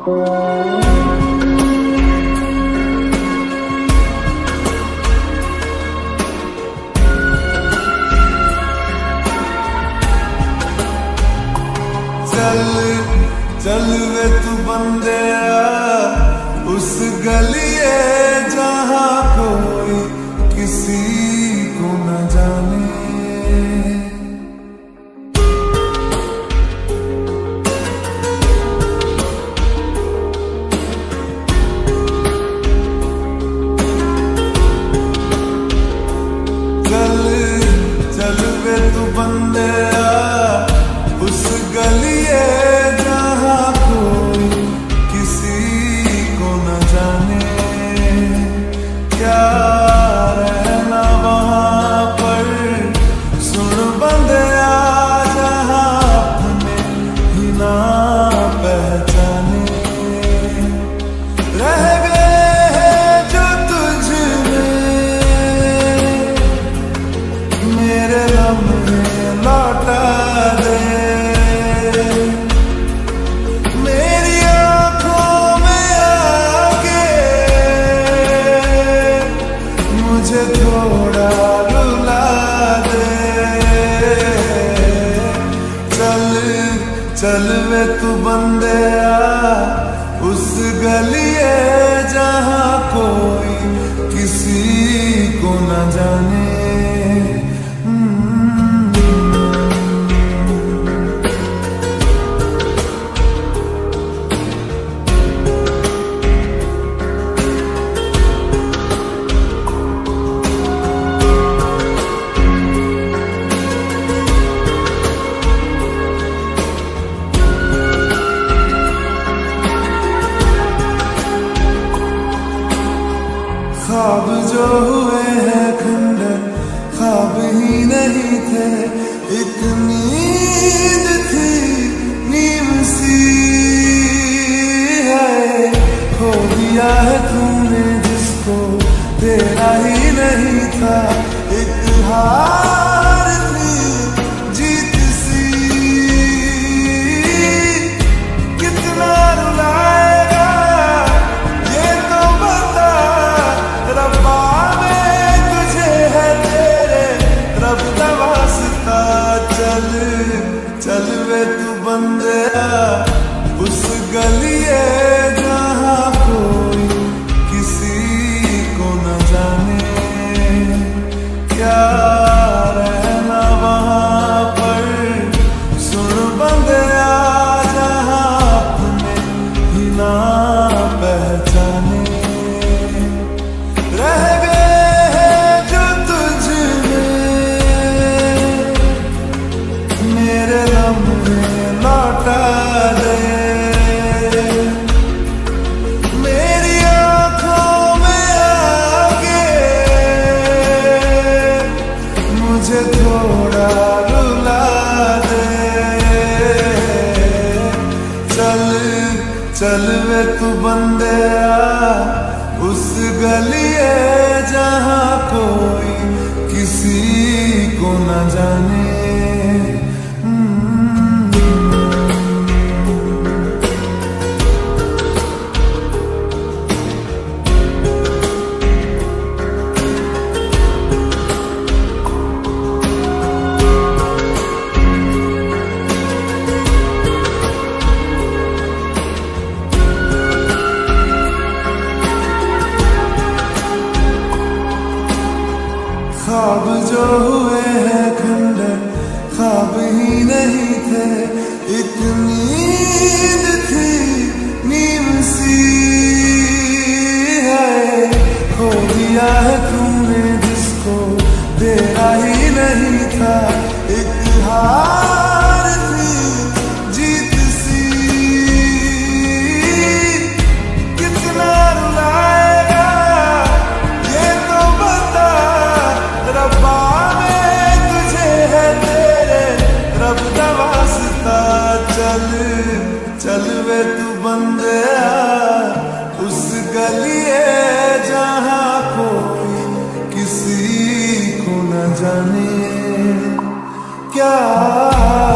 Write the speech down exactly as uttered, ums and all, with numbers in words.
चल चल वे तू बंदेया उस गलिए जहाँ कोई किसी को न जाने। चल चल वे तू बंदेया उस गलिए जहाँ कोई किसी को न जाने। क्या रहना वहाँ पर सुन बंदेया जहाँ अपने ही ना पहचाने। रह गए जो तुझ में मेरे लम्हे लौटा दे। मेरी आंखों में आके मुझे थोड़ा रुला दे। चल चल वे तू बंदेया उस गलिए जहाँ कोई किसी को न जाने। ख्वाब जो हुए हैं खंडर ख्वाब ही नहीं थे। एक नींद थी नीम सी है। खो दिया है तूने जिसको तेरा ही नहीं था। एक हार थी जीत सी कितना रुलाएगा ये तो बता। रब्बा में तुझे है तेरे रब का वास्ता। चल चल वे तू बंदेया उस गलिए जहाँ कोई किसी को न जाने। क्या रहना वहाँ पर सुन बंदेया जहाँ अपने ही ना पहचाने। रह गए जो तुझ में मेरे लम्हे लौटा दे। मेरी आंखों में आके मुझे थोड़ा रुला दे। चल चल वे तू बंदेया उस गलिए जहाँ कोई किसी को न जाने। ख्वाब जो हुए हैं खंडर ख्वाब ही नहीं थे। एक नींद थी नीम सी है। खो दिया है तूने जिसको तेरा ही नहीं था। एक हार थी जीत सी कितना रुलाएगा ये तो बता। रब्बा में तुझे है तेरे रब का वास्ता। चल चल वे तू बंदेया उस गलिए जहाँ कोई किसी को न जाने। क्या